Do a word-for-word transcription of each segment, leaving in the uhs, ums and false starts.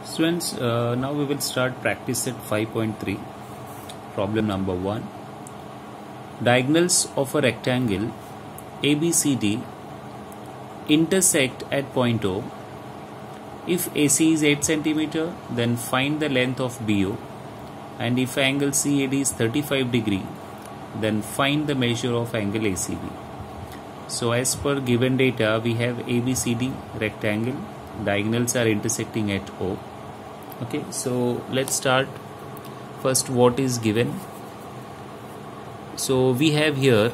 Students, uh, now we will start practice set five point three. Problem number one. Diagonals of a rectangle A B C D intersect at point O. If A C is eight centimeter, then find the length of B O, and if angle C A D is thirty-five degree, then find the measure of angle A C B. So as per given data, we have A B C D rectangle, diagonals are intersecting at O. Okay, so let's start first what is given. So we have here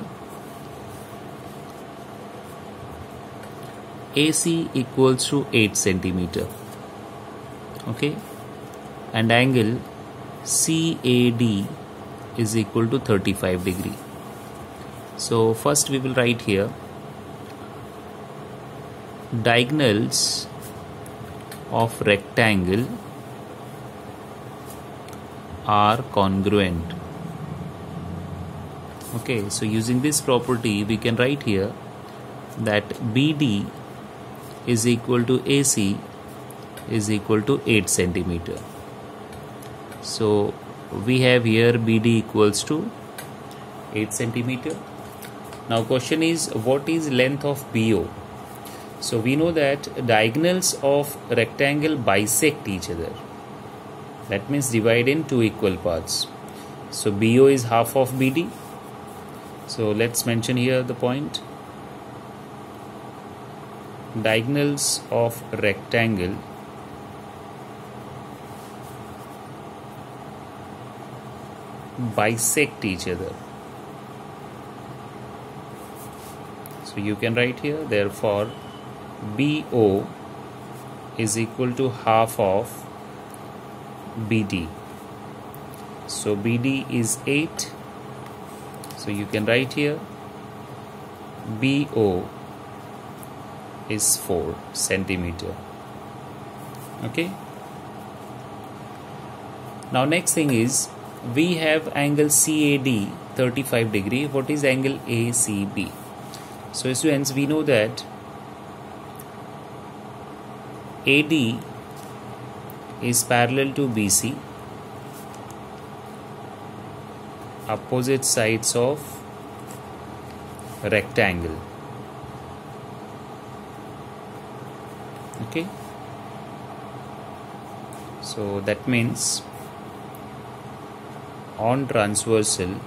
A C equals to eight centimeter, okay, and angle C A D is equal to thirty-five degree. So first we will write here diagonals of rectangle are congruent. Okay, so using this property we can write here that B D is equal to A C is equal to eight centimeter. So we have here B D equals to eight centimeter. Now question is, what is length of B O? So we know that diagonals of rectangle bisect each other. That means divide in two equal parts. So B O is half of B D. So let's mention here the point. Diagonals of rectangle bisect each other. So you can write here, therefore B O is equal to half of B D. So B D is eight. So you can write here B O is four centimeter. Okay. Now next thing is, we have angle C A D thirty-five degree. What is angle A C B? So students, we know that A D is parallel to B C, opposite sides of rectangle. Okay, so that means on transversal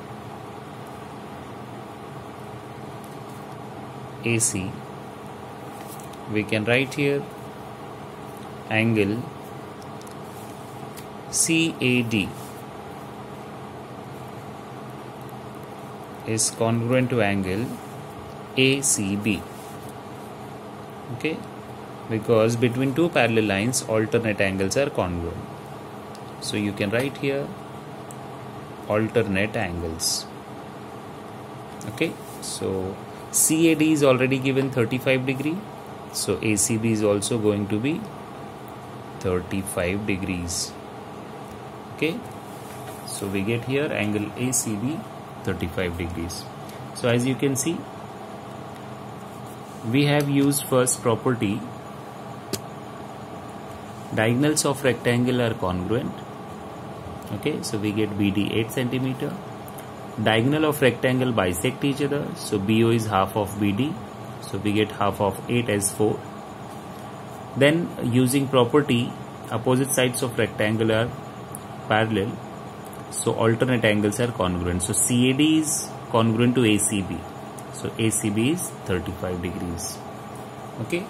A C, we can write here angle C A D is congruent to angle A C B. Okay, because between two parallel lines alternate angles are congruent. So you can write here alternate angles. Okay, so C A D is already given thirty-five degree, so A C B is also going to be thirty-five degrees. Okay, so we get here angle A C B thirty-five degrees. So as you can see, we have used first property, diagonals of rectangle are congruent. Okay, so we get B D eight centimeter. Diagonal of rectangle bisect each other, so B O is half of B D, so we get half of eight as four. Then using property, opposite sides of rectangle are parallel, so alternate angles are congruent. So C A D is congruent to A C B, so A C B is thirty-five degrees. Okay,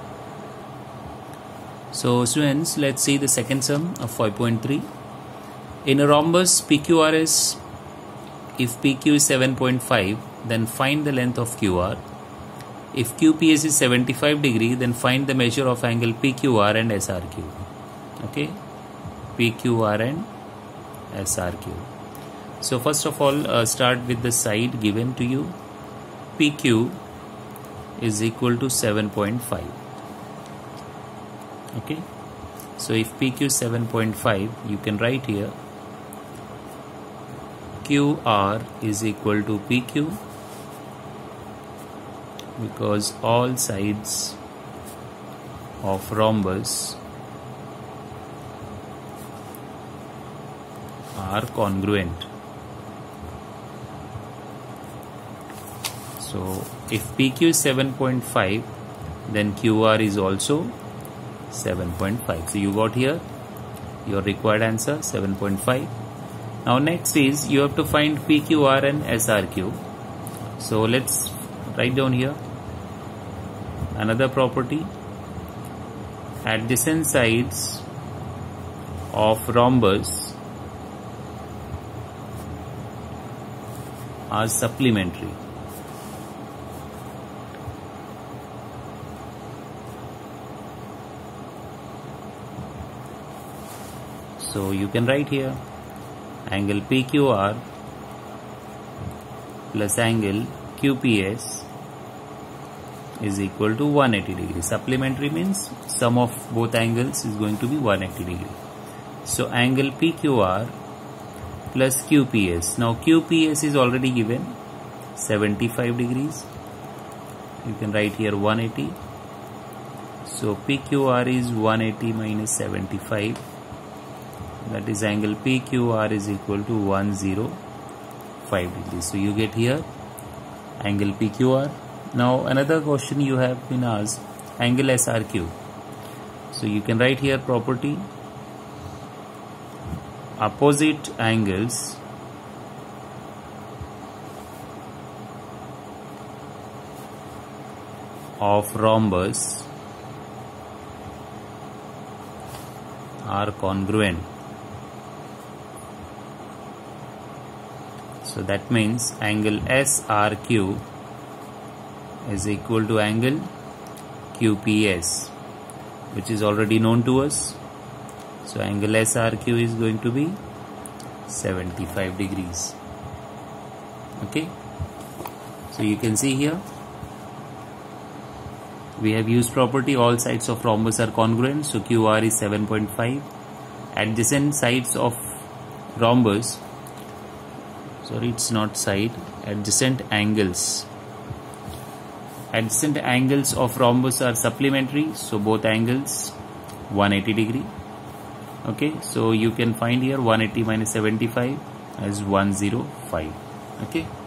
so students, let's see the second sum of five point three. In a rhombus P Q R S, if P Q is seven point five, then find the length of Q R. If Q P S is seventy-five degree, then find the measure of angle P Q R and S R Q. Okay, P Q R and S R Q. So first of all, uh, start with the side given to you. P Q is equal to seven point five. Okay, so if P Q is seven point five, you can write here Q R is equal to P Q because all sides of rhombus are congruent. So if P Q is seven point five, then Q R is also seven point five. So you got here your required answer, seven point five. Now next is you have to find P Q R and S R Q. So let's write down here another property. Adjacent sides of rhombus are supplementary. So you can write here angle P Q R plus angle Q P S is equal to one hundred eighty degrees. Supplementary means sum of both angles is going to be one hundred eighty degrees. So angle P Q R plus Q P S. Now Q P S is already given seventy-five degrees. You can write here one hundred eighty. So P Q R is one hundred eighty minus seventy-five. That is angle P Q R is equal to one hundred five degrees. So you get here angle P Q R. Now another question you have been asked, angle S R Q. So you can write here property, opposite angles of rhombus are congruent. So that means angle S R Q is equal to angle Q P S, which is already known to us. So angle S R Q is going to be seventy-five degrees. Okay. So you can see here we have used property all sides of rhombus are congruent. So Q R is seven point five. Adjacent sides of rhombus, sorry it's not side, adjacent angles. Adjacent angles of rhombus are supplementary. So both angles one hundred eighty degree. Okay, so you can find here one hundred eighty minus seventy-five as one hundred five. Okay.